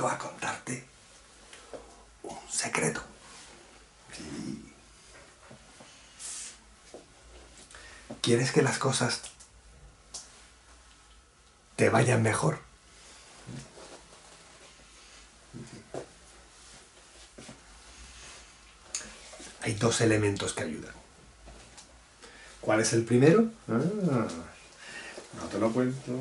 vengo a contarte un secreto. Sí. ¿Quieres que las cosas te vayan mejor? Hay dos elementos que ayudan. ¿Cuál es el primero? No te lo cuento.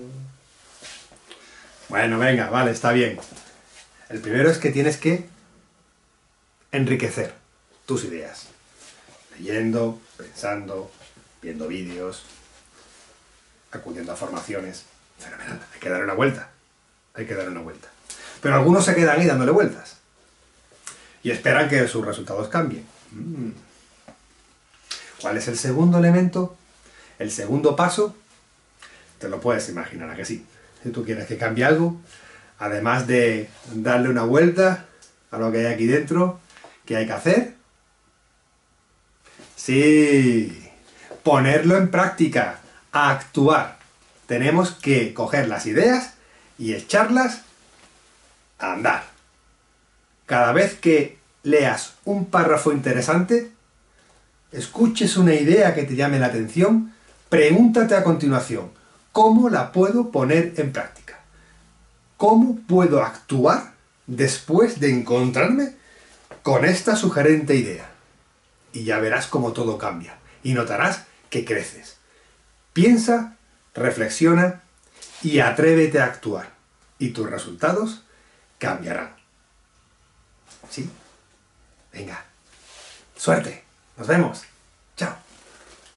Bueno, venga, vale, está bien. El primero es que tienes que enriquecer tus ideas. Leyendo, pensando, viendo vídeos, acudiendo a formaciones. Fenomenal, hay que darle una vuelta. Hay que darle una vuelta. Pero algunos se quedan ahí dándole vueltas. Y esperan que sus resultados cambien. ¿Cuál es el segundo elemento? El segundo paso, te lo puedes imaginar, ¿a que sí? Si tú quieres que cambie algo, además de darle una vuelta a lo que hay aquí dentro, ¿qué hay que hacer? Sí, ponerlo en práctica, actuar. Tenemos que coger las ideas y echarlas a andar. Cada vez que leas un párrafo interesante, escuches una idea que te llame la atención, pregúntate a continuación, ¿cómo la puedo poner en práctica? ¿Cómo puedo actuar después de encontrarme con esta sugerente idea? Y ya verás cómo todo cambia y notarás que creces. Piensa, reflexiona y atrévete a actuar. Y tus resultados cambiarán. ¿Sí? Venga. Suerte. Nos vemos. Chao.